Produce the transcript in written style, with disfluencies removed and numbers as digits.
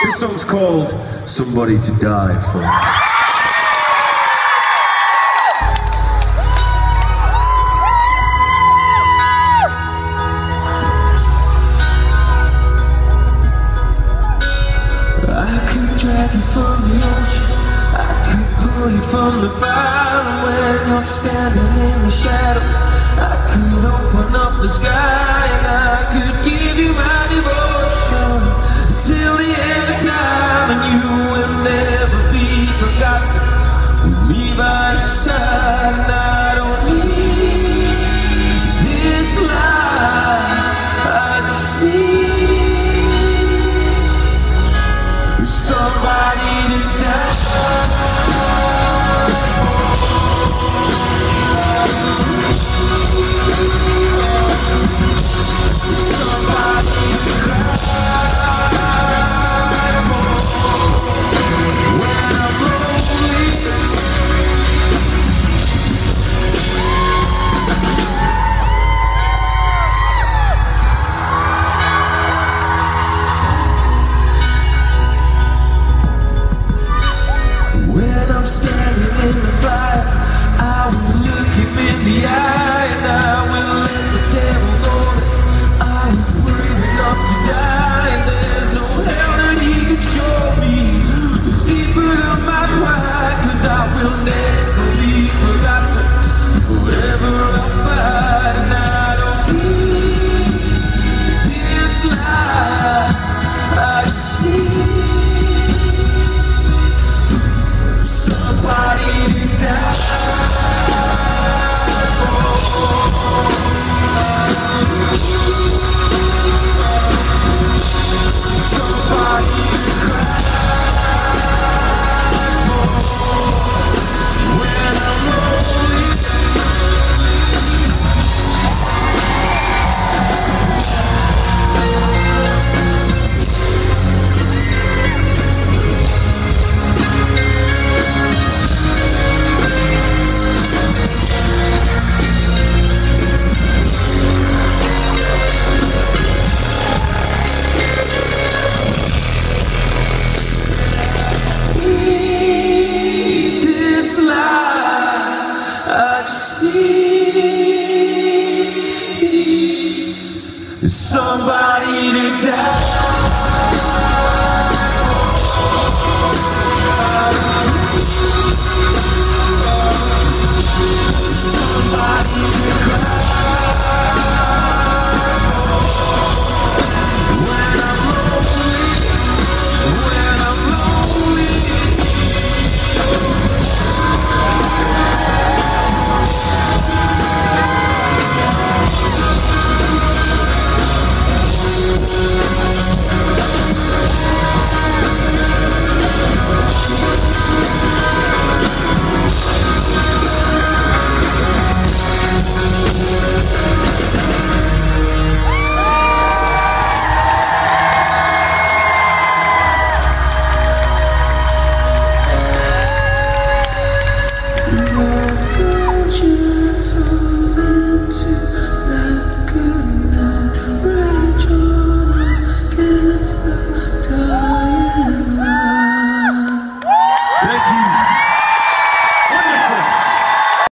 This song's called Somebody to Die For. Drag you from the ocean, I could pull you from the fire. And when you're standing in the shadows, I could open up the sky. And I could give you my devotion until the end of time. And you will never be forgotten with me by your side. And I don't need this life, I just need somebody to